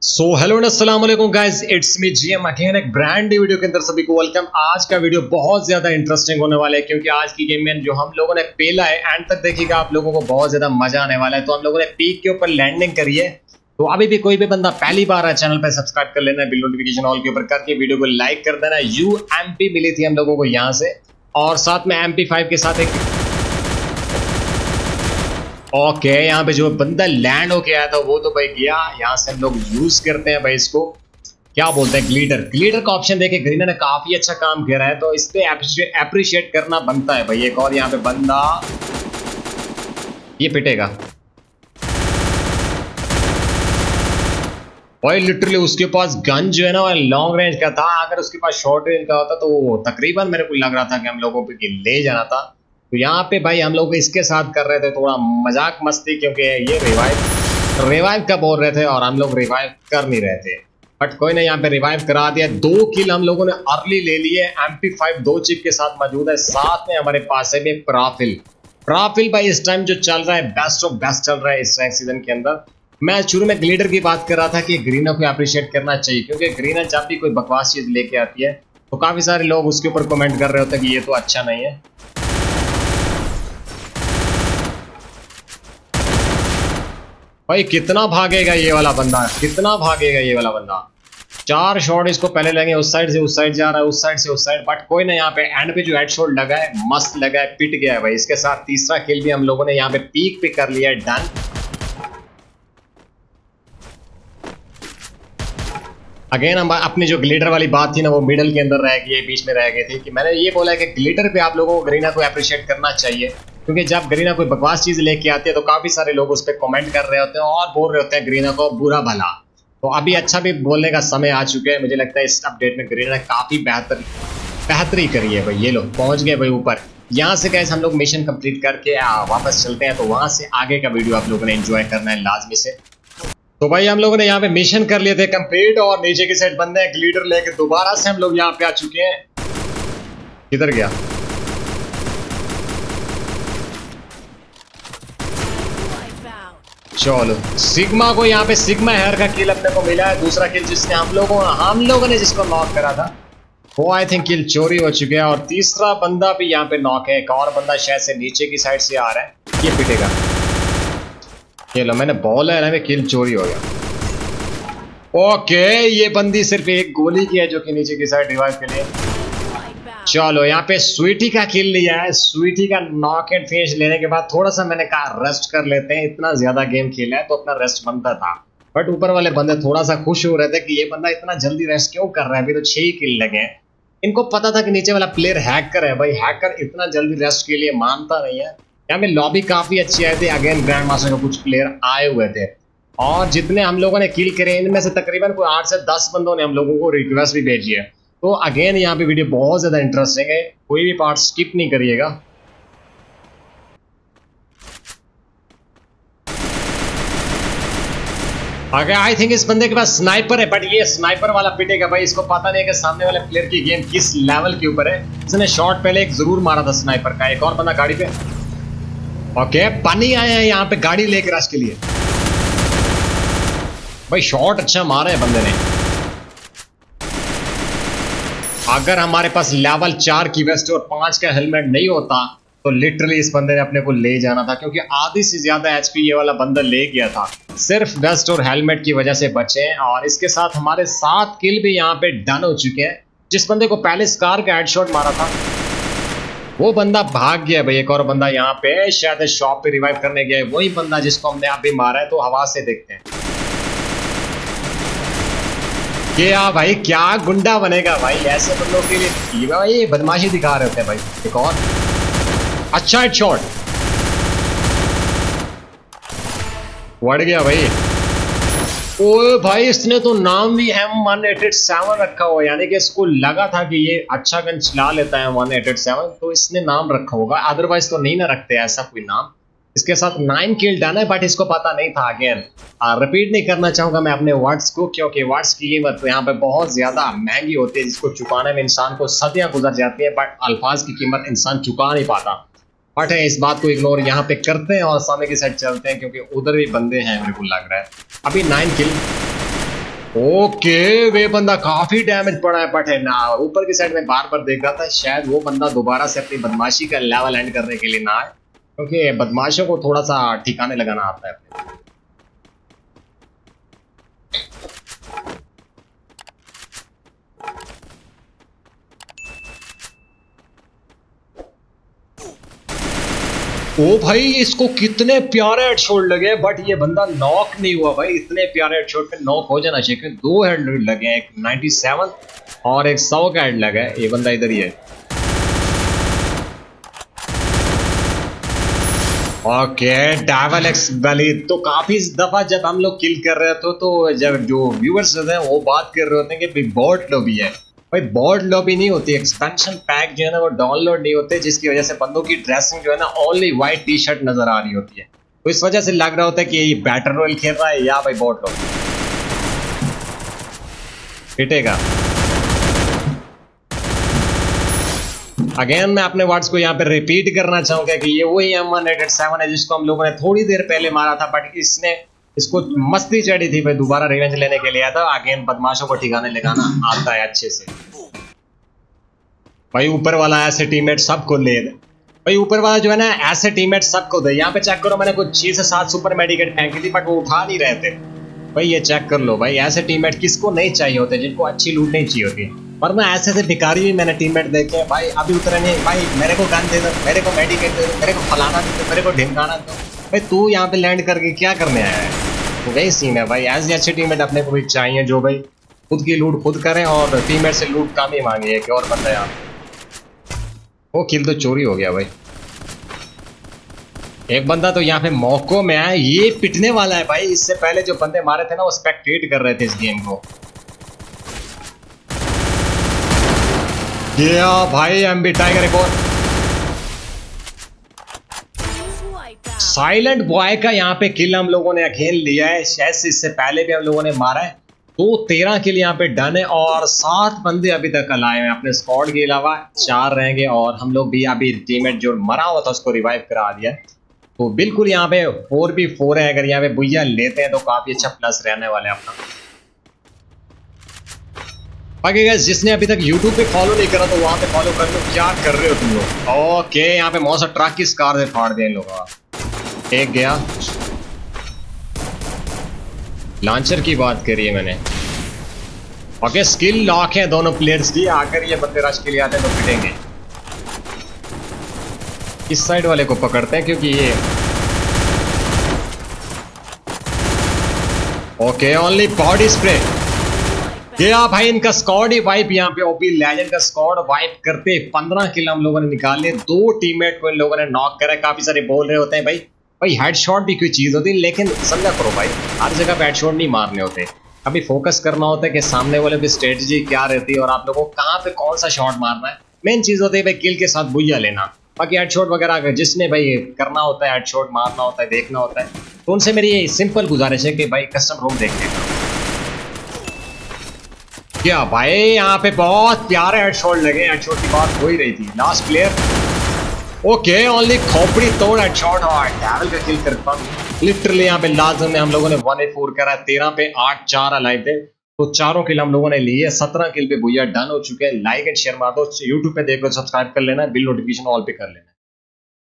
So hello and अस्सलाम वालेकुम guys, it's me GM again एक ब्रांड न्यू वीडियो के अंदर सभी को वेलकम। आज का वीडियो बहुत ज्यादा इंटरेस्टिंग होने वाला है क्योंकि आज की गेम में जो हम लोगों ने पेला है एंड तक देखिएगा, आप लोगों को बहुत ज्यादा मजा आने वाला है। तो हम लोगों ने पीक के ऊपर लैंडिंग करी है। तो अभी भी कोई भी बंदा पहली बार है चैनल पर सब्सक्राइब कर लेना, बिल नोटिफिकेशन ऑल के ऊपर करके वीडियो को लाइक कर देना। UMP मिली थी हम लोगों को यहाँ से, और साथ में MP5 के साथ एक ओके यहाँ पे जो बंदा लैंड होके आया था वो तो भाई गया। यहाँ से हम लोग यूज करते हैं भाई, इसको क्या बोलते हैं, ग्लिटर का ऑप्शन देखे ग्रीनर ने काफी अच्छा काम किया है, तो इस पे अप्रिशिएट करना बनता है भाई। एक और यहाँ पे बंदा ये पिटेगा भाई, लिटरली उसके पास गन जो है ना लॉन्ग रेंज का था। अगर उसके पास शॉर्ट रेंज का होता तो वो तकरीबन मेरे को लग रहा था कि हम लोगों पे ले जाना था। तो यहाँ पे भाई हम लोग इसके साथ कर रहे थे थोड़ा मजाक मस्ती, क्योंकि ये रिवाइव का बोल रहे थे और हम लोग रिवाइव कर नहीं रहे थे। बट कोई नहीं, यहाँ पे रिवाइव करा दिया। 2 किल हम लोगों ने अर्ली ले लिए। MP5 2 चिप के साथ मौजूद है। साथ में हमारे पास है प्राफिल भाई इस टाइम जो चल रहा है बेस्ट ऑफ बेस्ट चल रहा है इस रैंक सीजन के अंदर। मैं शुरू में ग्लिटर की बात कर रहा था कि ग्रीनर को अप्रिशिएट करना चाहिए, क्योंकि ग्रीनर जब भी कोई बकवास चीज लेके आती है तो काफी सारे लोग उसके ऊपर कमेंट कर रहे होते हैं कि ये तो अच्छा नहीं है। भाई कितना भागेगा ये वाला बंदा, कितना भागेगा ये वाला बंदा। 4 शॉट इसको पहले लगे, उस साइड से उस साइड जा रहा है, उस साइड से उस साइड। बट कोई ना, यहाँ पे एंड पे जो हेडशॉट लगा है मस्त लगा है, पिट गया है भाई। इसके साथ तीसरा किल भी हम लोगों ने यहाँ पे पीक पे कर लिया है, डन। अगेन हम अपनी जो ग्लिटर वाली बात थी ना वो मिडल के अंदर रह गई, बीच में रह गई थी कि मैंने ये बोला कि ग्लिटर पे आप लोगों को ग्रीनर को अप्रिशिएट करना चाहिए, क्योंकि जब ग्रीनर कोई बकवास चीज लेके आती है तो काफी सारे लोग उस पर कमेंट कर रहे होते हैं और बोल रहे होते हैं ग्रीनर को बुरा भला। तो अभी अच्छा भी बोलने का समय आ चुका है। मुझे लगता है इस अपडेट में ग्रीनर ने काफी बेहतरी करी है भाई। ये लोग पहुंच गए भाई ऊपर। यहाँ से गाइस हम लोग मिशन कंप्लीट करके वापस चलते हैं, तो वहां से आगे का वीडियो आप लोगों ने एंजॉय करना है लाजमी से। तो भाई हम लोगों ने यहाँ पे मिशन कर लिए थे कंप्लीट, और नीचे की साइड बंदे हैं ग्लिटर लेके दोबारा से हम लोग यहाँ पे आ चुके हैं। किधर गया? चलो सिग्मा को यहाँ पे सिग्मा हेयर का किल अपने को मिला है। दूसरा किल जिसने हम लोगों ने जिसको नॉक करा था वो आई थिंक किल चोरी हो चुके हैं, और तीसरा बंदा भी यहाँ पे नॉक है। एक और बंदा शायद से नीचे की साइड से आ रहा है, ये पिटेगा। ये लो मैंने बॉल है ना, किल चोरी हो गया। ओके ये बंदी सिर्फ एक गोली की है जो कि नीचे की साइड रिवाइव के लिए। चलो यहाँ पे स्वीटी का किल लिया है। स्वीटी का नॉक एंड फिनिश लेने के बाद थोड़ा सा मैंने कहा रेस्ट कर लेते हैं, इतना ज्यादा गेम खेला है तो अपना रेस्ट बनता था। बट ऊपर वाले बंदे थोड़ा सा खुश हो रहे थे कि ये बंदा इतना जल्दी रेस्ट क्यों कर रहा है, अभी तो 6 किल लगे। इनको पता था कि नीचे वाला प्लेयर हैकर है भाई, हैकर इतना जल्दी रेस्ट के लिए मानता नहीं है। यहाँ पे लॉबी काफी अच्छी आई थी। अगेन ग्रैंड मास्टर के कुछ प्लेयर आए हुए थे, और जितने हम लोगों ने किल करे इनमें से तकरीबन कोई 8 से 10 बंदों ने हम लोगों को रिक्वेस्ट भी भेजी है। तो अगेन यहाँ पे वीडियो बहुत ज्यादा इंटरेस्टिंग है, कोई भी पार्ट स्किप नहीं करिएगा। अगर आई थिंक इस बंदे के पास स्नाइपर है, बट ये स्नाइपर वाला पिटेगा भाई। इसको पता नहीं है कि सामने वाले प्लेयर की गेम किस लेवल के ऊपर है। इसने शॉट पहले एक जरूर मारा था स्नाइपर का। एक और बंदा गाड़ी पे, ओके पानी आया है यहाँ पे गाड़ी लेकर रश के लिए। भाई शॉट अच्छा मारा है बंदे ने। अगर हमारे पास लेवल 4 की वेस्ट और 5 का हेलमेट नहीं होता तो लिटरली इस बंदे ने अपने को ले जाना था, क्योंकि आधी से ज्यादा HP ये वाला बंदा ले गया था। सिर्फ वेस्ट और हेलमेट की वजह से बचे। और इसके साथ हमारे 7 किल भी यहाँ पे डन हो चुके हैं। जिस बंदे को पहले स्कार का हेडशॉट मारा था वो बंदा भाग गया भाई। एक और बंदा यहाँ पे शायद शॉप पे रिवाइव करने गया है, वही बंदा जिसको हमने अभी मारा है। तो हवा से देखते हैं क्या भाई क्या गुंडा बनेगा भाई। ऐसे बंदों के लिए भाई बदमाशी दिखा रहे होते हैं भाई। एक और अच्छा हेडशॉट बढ़ गया भाई। ओए भाई इसने तो नाम भी M187 रखा हुआ, यानी कि इसको लगा था कि ये अच्छा गन चला लेता है 187, तो इसने नाम रखा होगा। अदरवाइज तो नहीं ना रखते ऐसा कोई नाम। इसके साथ 9 किल डन है, बट इसको पता नहीं था। अगेन रिपीट नहीं करना चाहूंगा मैं अपने वर्ड्स को, क्योंकि वर्ड्स की कीमत तो यहाँ पे बहुत ज्यादा महंगी होती है, जिसको चुकाने में इंसान को सदियां गुजर जाती है, बट अल्फाज की कीमत इंसान चुका नहीं पाता। बट है इस बात को इग्नोर यहाँ पे करते हैं और सामने की साइड चलते हैं, क्योंकि उधर भी बंदे हैं मेरे को लग रहा है। अभी 9 किल ओके, वे बंदा काफी डैमेज पड़ा है, बट है ना ऊपर की साइड में बार बार देख रहा था, शायद वो बंदा दोबारा से अपनी बदमाशी का लेवल एंड करने के लिए ना आए, क्योंकि बदमाशों को थोड़ा सा ठिकाने लगाना आता है। ओ भाई, इसको कितने प्यारे हेडशॉट लगे, बट ये बंदा नॉक नहीं हुआ भाई। इतने प्यारे हेडशॉट पे नॉक हो जाना चाहिए। 2 हेड लगे हैं, एक 97 और एक 100 का हेड लगा है। ये बंदा इधर ही है। Okay, devil X belly. तो काफी दफा जब हम लोग किल कर रहे थे, तो जब जो व्यूअर्स होते हैं वो बात कर रहे होते हैं कि बॉट लॉबी है। भाई बॉट लॉबी नहीं होती, एक्सपेंशन पैक जो है ना वो डाउनलोड नहीं होते, जिसकी वजह से बंदों की ड्रेसिंग जो है ना ओनली व्हाइट टी शर्ट नजर आ रही होती है। तो इस वजह से लग रहा होता है कि ये बैटल रॉयल खेल रहा है या भाई बॉट लॉबी। पिटेगा। अगेन मैं अपने वर्ड्स को यहाँ पे रिपीट करना चाहूंगा कि ये वही M187 है जिसको हम लोगों ने थोड़ी देर पहले मारा था, बट इसने इसको मस्ती चढ़ी थी भाई, दोबारा रिवेंज लेने के लिए आया था। अगेन बदमाशों को ठिकाने लगाना आता है अच्छे से। भाई ऊपर वाला ऐसे टीममेट सबको ले दे भाई, ऊपर वाला जो है ना ऐसे टीममेट सबको दे। यहाँ पे चेक करो, मैंने कुछ 6 से 7 सुपर मेडिकेट फेंकी थी, बट वो उठा नहीं रहे थे भाई। ये चेक कर लो भाई, ऐसे टीममेट किसको नहीं चाहिए होते, जिनको अच्छी लूट नहीं चाहिए होती। वरना ऐसे ऐसे भिखारी भी मैंने टीममेट देखे हैं भाई, अभी उतरे नहीं भाई, मेरे को गन दे दो, मेरे को मेडिकेट दे दो, मेरे को फलाना दे दो, मेरे को ढिमकाना दो। भाई तू यहाँ पे लैंड करके क्या करने आया है? तो वही सीन है भाई, ऐसे अच्छे टीममेट अपने को भी चाहिए जो भाई खुद की लूट खुद करें और टीममेट से लूट कम ही मांगे। एक और बंदा यहाँ, वो किल तो चोरी हो गया भाई। एक बंदा तो यहाँ पे मौकों में आया, ये पिटने वाला है भाई। इससे पहले जो बंदे मारे थे ना वो स्पेक्टेट कर रहे थे इस गेम को। ये भाई एमबी टाइगर एक और साइलेंट बॉय का यहाँ पे किल हम लोगों ने खेल लिया है। शायद इससे पहले भी हम लोगों ने मारा है। तो 13 किल यहाँ पे डन है और 7 बंदे अभी तक लाए हैं अपने स्क्वाड के अलावा। 4 रहेंगे और हम लोग भी अभी टीममेट जो मरा हुआ था उसको रिवाइव करा दिया। तो बिल्कुल यहाँ पे 4v4 है। अगर यहाँ पे बुइया लेते हैं तो काफी अच्छा प्लस रहने वाले हैं अपना। बाकी गाइस जिसने अभी तक YouTube पे फॉलो नहीं करा तो वहां पे फॉलो कर लो। क्या कर रहे हो तुम लोग? ओके, यहाँ पे मौसम ट्रक की कार से फाड़ दिया इन लोगों का। एक गया, लॉन्चर की बात करी है मैंने। ओके, स्किल लॉक है दोनों प्लेयर्स की। आकर ये बंदे रश के लिए आते हैं तो पिटेंगे। इस साइड वाले को पकड़ते हैं क्योंकि ये ओके ओनली बॉडी स्प्रे। ये भाई इनका स्क्वाड ही वाइप। यहाँ पे ओपी लेजेंड का स्क्वाड वाइप करते 15 किल हम लोगों ने निकाले। 2 टीममेट को इन लोगों ने नॉक करा। काफी सारे बोल रहे होते हैं भाई हेडशॉट भी कोई चीज होती है, लेकिन समझा करो भाई हर जगह पे हेडशॉट नहीं मारने होते। अभी फोकस करना होता है कि सामने वाले की स्ट्रेटजी क्या रहती है और आप लोगों को कहाँ पे कौन सा शॉट मारना है। मेन चीज होती है भाई किल के साथ बुइया लेना। बाकी हेडशॉट वगैरह जिसने भाई करना होता है, हेडशॉट मारना होता है, देखना होता है, तो उनसे मेरी ये सिंपल गुजारिश है कि भाई कस्टम रूम देख लेना। क्या भाई यहाँ पे बहुत प्यारे हेडशॉट लगे। हेडशॉट की बात हो ही रही थी। लास्ट प्लेयर ओके ओनली खोपड़ी तोड़ हेडशॉट और डेविल का किल करता। लिटरली यहाँ पे लास्ट में हम लोगों ने 1v4 करा। 13 पे 8-4 अलाइव थे, तो 4 किल हम लोगों ने लिए। 17 किल पे भैया डन हो चुके हैं। लाइक एंड शेयर मार दो। यूट्यूब पे देखो, सब्सक्राइब कर लेना, बिल नोटिफिकेशन ऑल पे कर लेना।